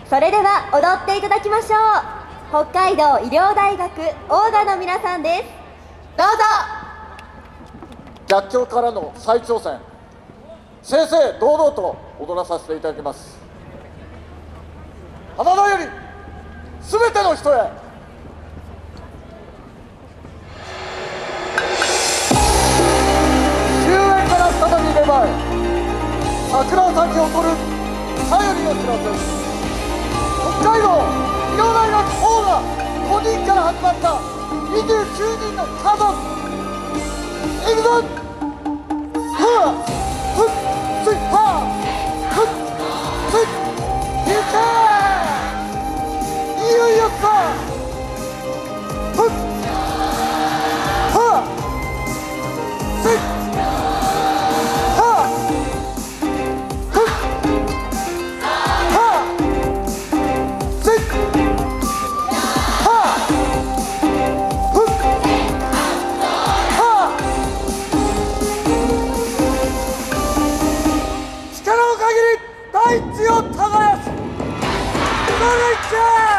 それでは踊っていただきましょう。北海道医療大学オーガの皆さんです。どうぞ。 逆境からの再挑戦、正々堂々と踊らさせていただきます。花田よりすべての人へ。終焉から再び芽生え、桜咲き誇る頼りの知らせ。北海道医療大学オーガ5人から始まった29人の家族。いくぞ。はぁふっついはぁふっついいけ。いよいよさ。ふっはぁついはぁふっはぁついはぁふっはぁ。力の限り大地を耕す。それいけ。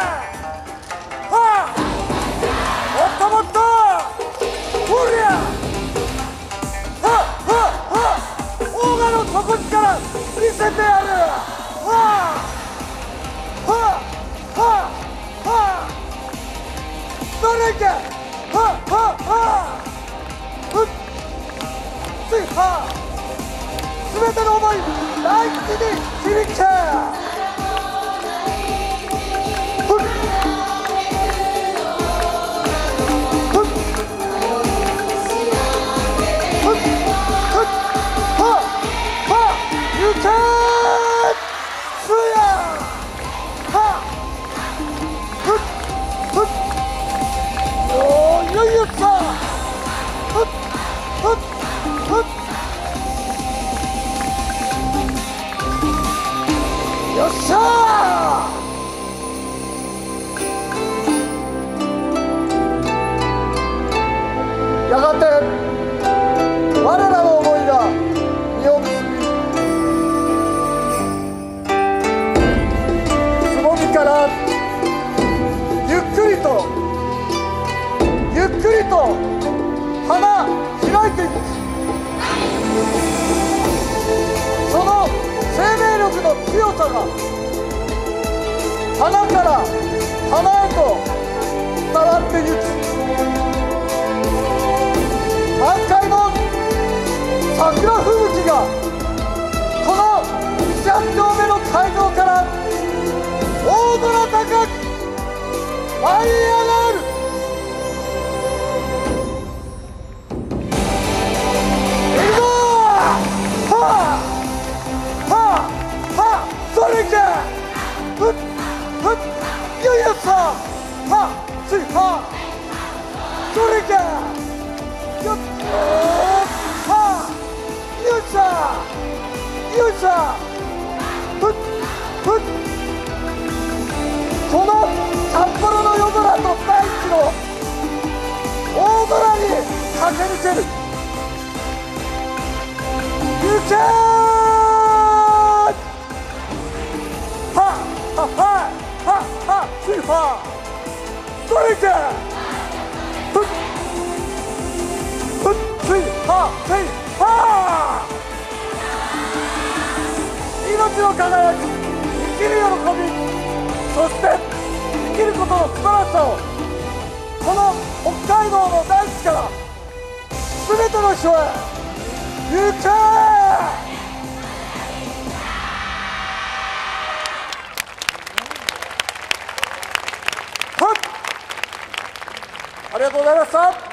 はあ、もっともっと。ほりゃ。はあはあはあ、オーガの底力見せてやる。はあはあはあはあ、それいけ。はあはあはあ、ふっついはあ。すべての思い、大地に響け。ふっふっふっふっはは行け。すやはふっふっおーいよいよさ。ふっふっふっよっしゃー。やがて我らの思いが実を結び、つぼみからゆっくりとゆっくりと花開いていく。その生命力の強さが花から花へと伝わってゆく。満開の桜吹雪がこの200丁目の会場から大空高く舞い上がる。いくぞー。はあはあはあ、それいけ。ふっふっよいよさ。はっついはあ、それいけ。よっはあよっしゃよっしゃ。ふっふっこの札幌の夜空と大地の大空に駆け抜ける。行けー。はははついはそれいけ。ふっふっついはついは。命の輝き、生きる喜び、そして生きることの素晴らしさをこの北海道の大地から全ての人へ行け。ありがとうございました。